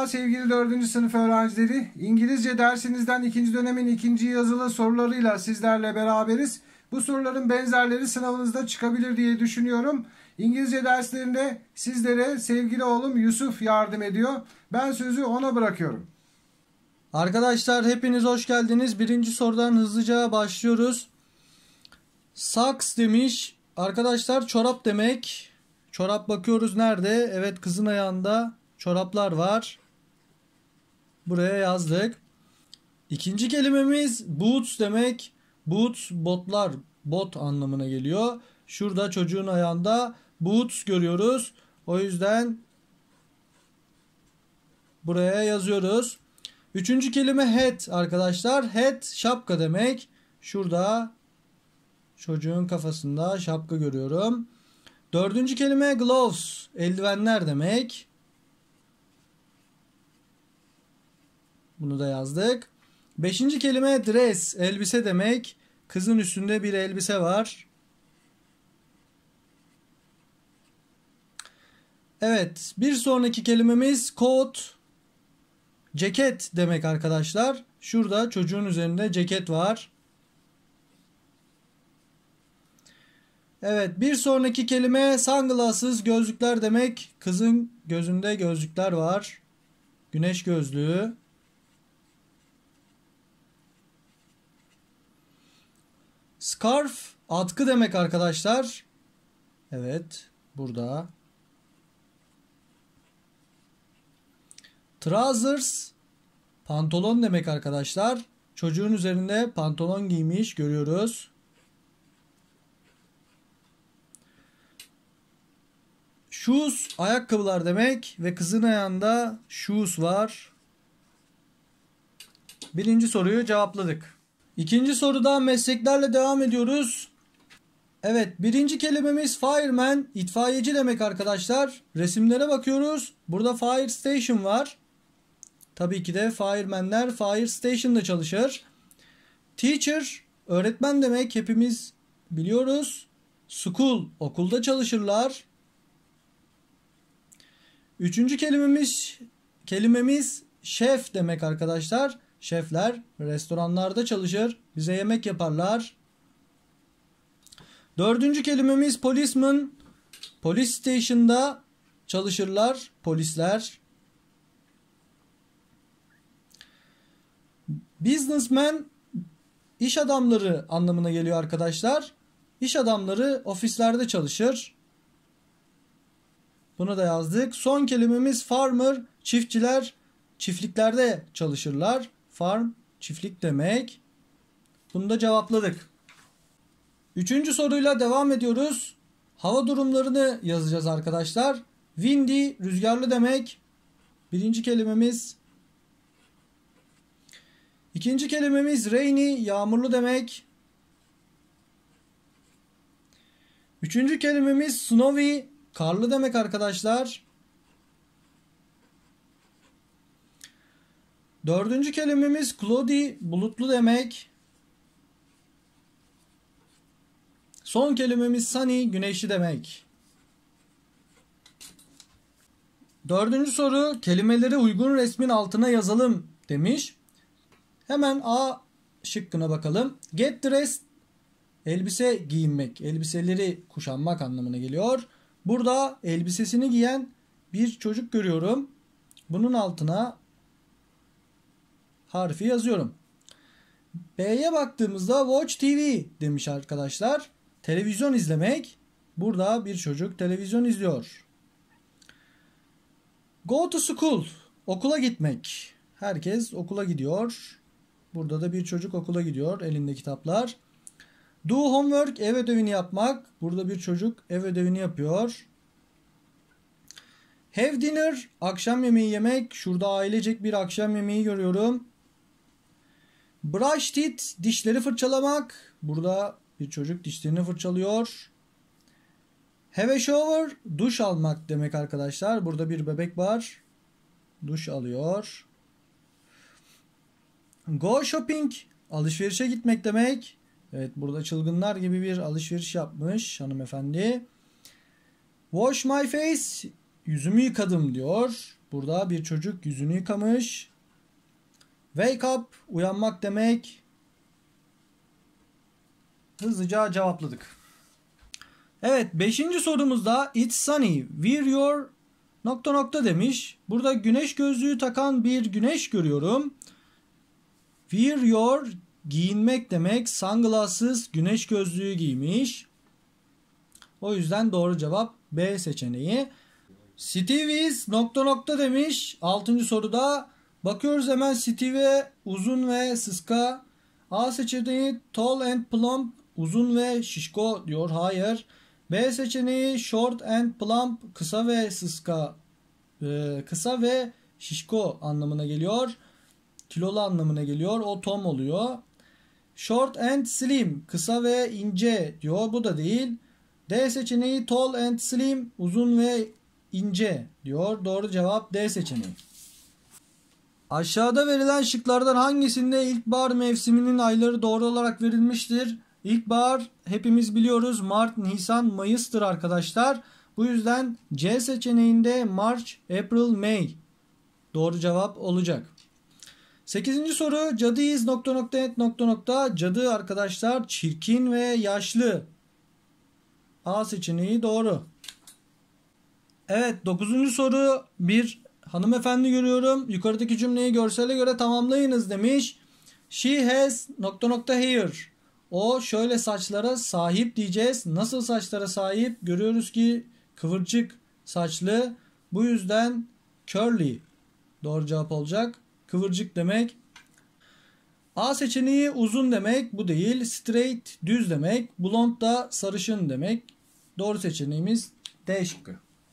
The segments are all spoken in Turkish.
Merhaba sevgili 4. sınıf öğrencileri. İngilizce dersinizden 2. dönemin 2. yazılı sorularıyla sizlerle beraberiz. Bu soruların benzerleri sınavınızda çıkabilir diye düşünüyorum. İngilizce derslerinde sizlere sevgili oğlum Yusuf yardım ediyor. Ben sözü ona bırakıyorum. Arkadaşlar hepiniz hoş geldiniz. Birinci sorudan hızlıca başlıyoruz. Socks demiş. Arkadaşlar çorap demek. Çorap bakıyoruz nerede? Evet, kızın ayağında çoraplar var. Buraya yazdık. İkinci kelimemiz boots demek. Boots botlar, bot anlamına geliyor. Şurada çocuğun ayağında boots görüyoruz. O yüzden buraya yazıyoruz. Üçüncü kelime hat arkadaşlar. Hat şapka demek. Şurada çocuğun kafasında şapka görüyorum. Dördüncü kelime gloves. Eldivenler demek. Bunu da yazdık. Beşinci kelime dress. Elbise demek. Kızın üstünde bir elbise var. Evet. Bir sonraki kelimemiz coat. Ceket demek arkadaşlar. Şurada çocuğun üzerinde ceket var. Evet, bir sonraki kelime sunglasses, gözlükler demek. Kızın gözünde gözlükler var. Güneş gözlüğü. Scarf, atkı demek arkadaşlar. Evet, burada. Trousers, pantolon demek arkadaşlar. Çocuğun üzerinde pantolon giymiş görüyoruz. Shoes, ayakkabılar demek ve kızın ayağında shoes var. Birinci soruyu cevapladık. İkinci soruda mesleklerle devam ediyoruz. Evet, birinci kelimemiz fireman, itfaiyeci demek arkadaşlar. Resimlere bakıyoruz. Burada fire station var. Tabii ki de firemanler fire station'da çalışır. Teacher, öğretmen demek, hepimiz biliyoruz. School, okulda çalışırlar. Üçüncü kelimemiz şef demek arkadaşlar. Şefler restoranlarda çalışır. Bize yemek yaparlar. Dördüncü kelimemiz policeman. Police station'da çalışırlar. Polisler. Businessman, iş adamları anlamına geliyor arkadaşlar. İş adamları ofislerde çalışır. Bunu da yazdık. Son kelimemiz farmer. Çiftçiler çiftliklerde çalışırlar. Farm, çiftlik demek. Bunu da cevapladık. Üçüncü soruyla devam ediyoruz. Hava durumlarını yazacağız arkadaşlar. Windy, rüzgarlı demek. Birinci kelimemiz. İkinci kelimemiz rainy, yağmurlu demek. Üçüncü kelimemiz snowy, karlı demek arkadaşlar. Dördüncü kelimemiz cloudy, bulutlu demek. Son kelimemiz sunny, güneşli demek. Dördüncü soru, kelimeleri uygun resmin altına yazalım demiş. Hemen A şıkkına bakalım. Get dressed, elbise giyinmek, elbiseleri kuşanmak anlamına geliyor. Burada elbisesini giyen bir çocuk görüyorum. Bunun altına harfi yazıyorum. B'ye baktığımızda watch TV demiş arkadaşlar. Televizyon izlemek. Burada bir çocuk televizyon izliyor. Go to school, okula gitmek. Herkes okula gidiyor. Burada da bir çocuk okula gidiyor. Elinde kitaplar. Do homework, ev ödevini yapmak. Burada bir çocuk ev ödevini yapıyor. Have dinner, akşam yemeği yemek. Şurada ailecek bir akşam yemeği görüyorum. Brush teeth, dişleri fırçalamak. Burada bir çocuk dişlerini fırçalıyor. Have a shower, duş almak demek arkadaşlar. Burada bir bebek var. Duş alıyor. Go shopping, alışverişe gitmek demek. Evet, burada çılgınlar gibi bir alışveriş yapmış hanımefendi. Wash my face, yüzümü yıkadım diyor. Burada bir çocuk yüzünü yıkamış. Wake up, uyanmak demek. Hızlıca cevapladık. Evet, 5. sorumuzda it's sunny, wear your nokta nokta demiş. Burada güneş gözlüğü takan bir güneş görüyorum. Wear your giyinmek demek. Sunglasses güneş gözlüğü giymiş. O yüzden doğru cevap B seçeneği. Steve is nokta nokta demiş. 6. soruda bakıyoruz hemen Steve uzun ve sıska. A seçeneği tall and plump uzun ve şişko diyor. Hayır. B seçeneği short and plump kısa ve sıska. Kısa ve şişko anlamına geliyor. Kilolu anlamına geliyor. O Tom oluyor. Short and slim kısa ve ince diyor. Bu da değil. D seçeneği tall and slim uzun ve ince diyor. Doğru cevap D seçeneği. Aşağıda verilen şıklardan hangisinde ilkbahar mevsiminin ayları doğru olarak verilmiştir? İlkbahar hepimiz biliyoruz Mart, Nisan, Mayıs'tır arkadaşlar. Bu yüzden C seçeneğinde March, April, May doğru cevap olacak. 8. soru cadı is nokta nokta et nokta nokta. Cadı arkadaşlar çirkin ve yaşlı. A seçeneği doğru. Evet 9. soru bir hanımefendi görüyorum. Yukarıdaki cümleyi görsele göre tamamlayınız demiş. She has nokta nokta hair. O şöyle saçlara sahip diyeceğiz. Nasıl saçlara sahip? Görüyoruz ki kıvırcık saçlı. Bu yüzden curly doğru cevap olacak. Kıvırcık demek. A seçeneği uzun demek. Bu değil. Straight düz demek. Blond da sarışın demek. Doğru seçeneğimiz D şıkkı.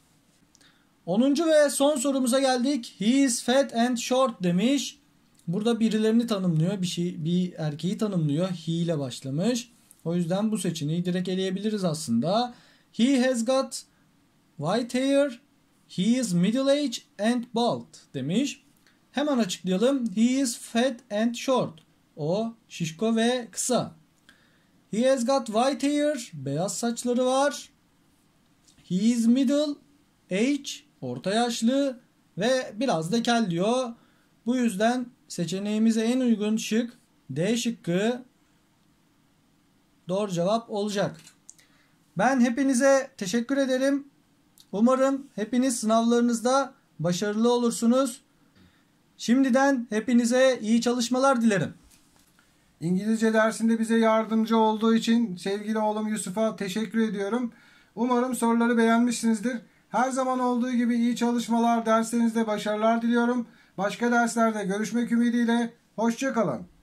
10. ve son sorumuza geldik. He is fat and short demiş. Burada birilerini tanımlıyor. Bir erkeği tanımlıyor. He ile başlamış. O yüzden bu seçeneği direkt eleyebiliriz aslında. He has got white hair. He is middle aged and bald demiş. Hemen açıklayalım. He is fat and short. O şişko ve kısa. He has got white hair. Beyaz saçları var. He is middle age. Orta yaşlı ve biraz da kel diyor. Bu yüzden seçeneğimize en uygun şık D şıkkı doğru cevap olacak. Ben hepinize teşekkür ederim. Umarım hepiniz sınavlarınızda başarılı olursunuz. Şimdiden hepinize iyi çalışmalar dilerim. İngilizce dersinde bize yardımcı olduğu için sevgili oğlum Yusuf'a teşekkür ediyorum. Umarım soruları beğenmişsinizdir. Her zaman olduğu gibi iyi çalışmalar, derslerinizde başarılar diliyorum. Başka derslerde görüşmek ümidiyle. Hoşça kalın.